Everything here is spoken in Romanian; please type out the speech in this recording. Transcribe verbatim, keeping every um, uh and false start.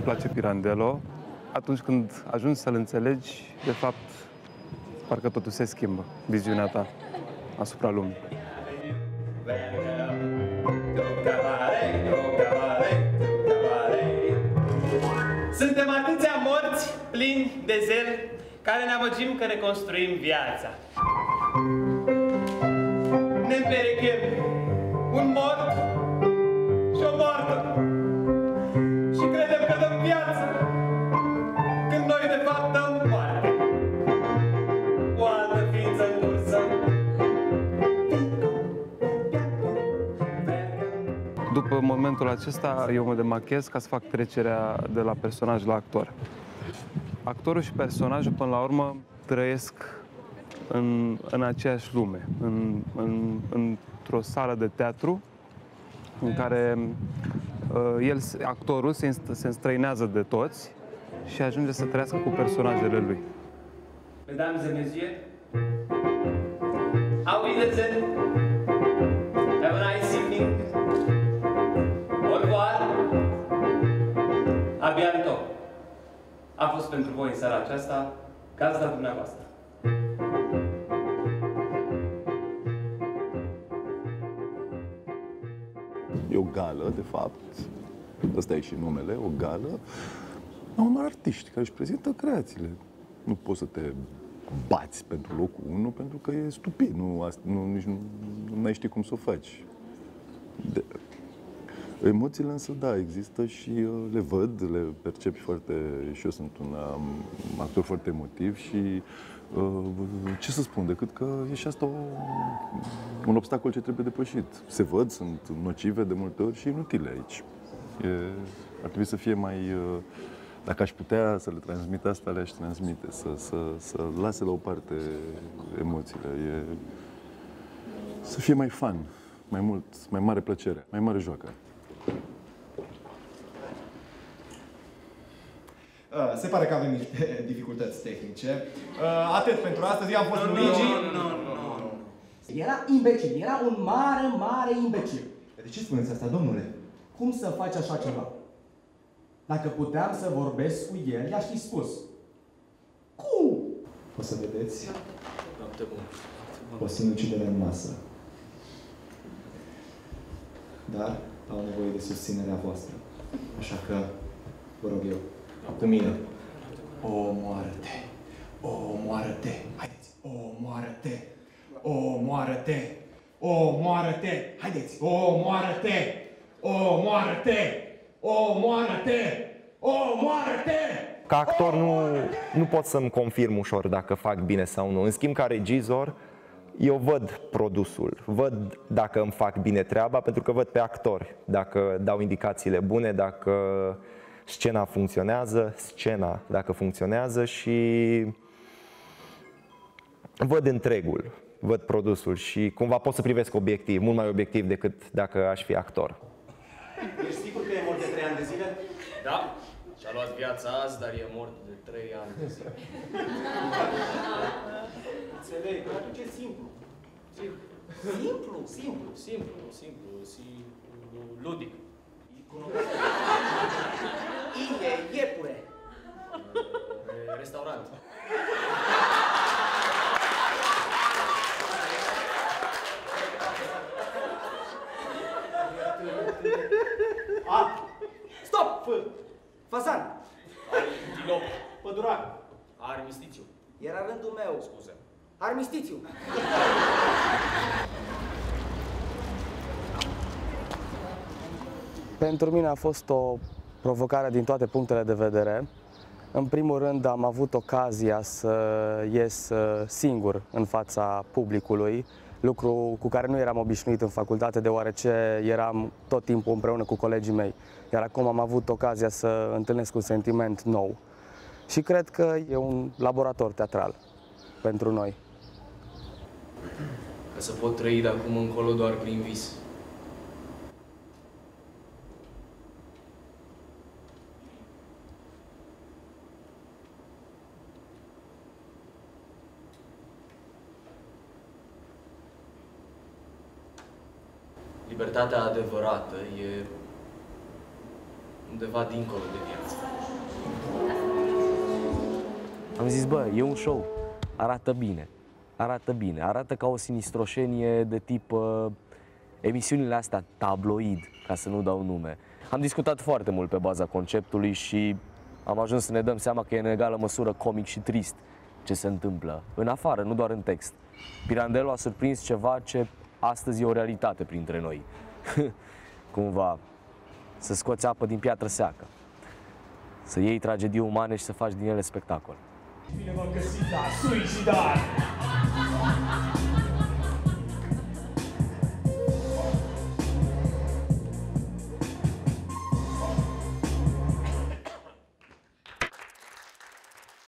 îmi place Pirandello, atunci când ajungi să-l înțelegi, de fapt, parcă totul se schimbă, viziunea ta asupra lumii. Suntem atâția morți plini de zel care ne amăgim că reconstruim viața. Ne împerechem un mort și o moartă și credem că dăm viață când noi de fapt dăm moarte. O altă ființă în cursă. După momentul acesta, eu mă demachez ca să fac trecerea de la personaj la actor. Actorul și personajul, până la urmă, trăiesc în, în aceeași lume, în, în, într-o sală de teatru în care uh, el, actorul se, se înstrăinează de toți și ajunge să trăiască cu personajele lui. Mesdames et messieurs, auf Wiedersehen, have a nice evening, au revoir, a bientôt. A fost pentru voi în seara aceasta gazda dumneavoastră. E o gală, de fapt, ăsta e și numele, o gală a unor artiști care își prezintă creațiile. Nu poți să te bați pentru locul unu, pentru că e stupid, nu, nu, nici nu, nu mai știi cum să o faci. De, emoțiile însă, da, există și uh, le văd, le percep foarte... Și eu sunt un um, actor foarte emotiv și uh, ce să spun, decât că e și asta o, un obstacol ce trebuie depășit. Se văd, sunt nocive de multe ori și inutile aici. E, ar trebui să fie mai... Uh, dacă aș putea să le transmit asta, le-aș transmite, să, să, să lase la o parte emoțiile. E, să fie mai fun, mai mult, mai mare plăcere, mai mare joacă. Uh, se pare că avem niște dificultăți tehnice. Uh, atât pentru astăzi, am fost Luigi. Nu, nu, nu, nu. Era imbecil, era un mare, mare imbecil. De ce spuneți asta, domnule? Cum să faci așa ceva? Dacă puteam să vorbesc cu el, i-aș fi spus. Cum? O să vedeți Noapte bună. o sinucidere în masă. Dar au nevoie de susținerea voastră. Așa că, vă rog eu, cu mine. Omoară-te! Omoară-te! Haideți! Omoară-te! Omoară-te! Omoară-te! Haideți! Omoară-te! Omoară-te! Omoară-te! Omoară-te! Ca actor nu, nu pot să-mi confirm ușor dacă fac bine sau nu. În schimb, ca regizor, eu văd produsul, văd dacă îmi fac bine treaba, pentru că văd pe actori, dacă dau indicațiile bune, dacă scena funcționează, scena dacă funcționează și văd întregul, văd produsul și cumva pot să privesc obiectiv, mult mai obiectiv decât dacă aș fi actor. Ești sigur că e mort de trei ani de zile? Da, și-a luat viața azi, dar e mort de trei ani de zile. Înțeleg, dar atunci e simplu. Simplu. Simplu, simplu, simplu, simplu, simplu, ludic. Ie, iepure. Restaurant. A, stop! F, fasan. Antilop. Pădurac. Armistițiu. Era rândul meu. Scuze. Armistițiu. Pentru mine a fost o provocare din toate punctele de vedere. În primul rând am avut ocazia să ies singur în fața publicului, lucru cu care nu eram obișnuit în facultate, deoarece eram tot timpul împreună cu colegii mei. Iar acum am avut ocazia să întâlnesc un sentiment nou. Și cred că e un laborator teatral pentru noi. Ca să pot trăi de acum încolo doar prin vis. Libertatea adevărată e undeva dincolo de viață. Am zis, bă, e un show, arată bine, arată bine, arată ca o sinistroșenie de tip uh, emisiunile astea tabloid, ca să nu dau nume. Am discutat foarte mult pe baza conceptului și am ajuns să ne dăm seama că e în egală măsură comic și trist ce se întâmplă, în afară, nu doar în text. Pirandello a surprins ceva ce astăzi e o realitate printre noi. Cumva, să scoți apă din piatră seacă, să iei tragedii umane și să faci din ele spectacol. Bine v-am găsit la Suicidar!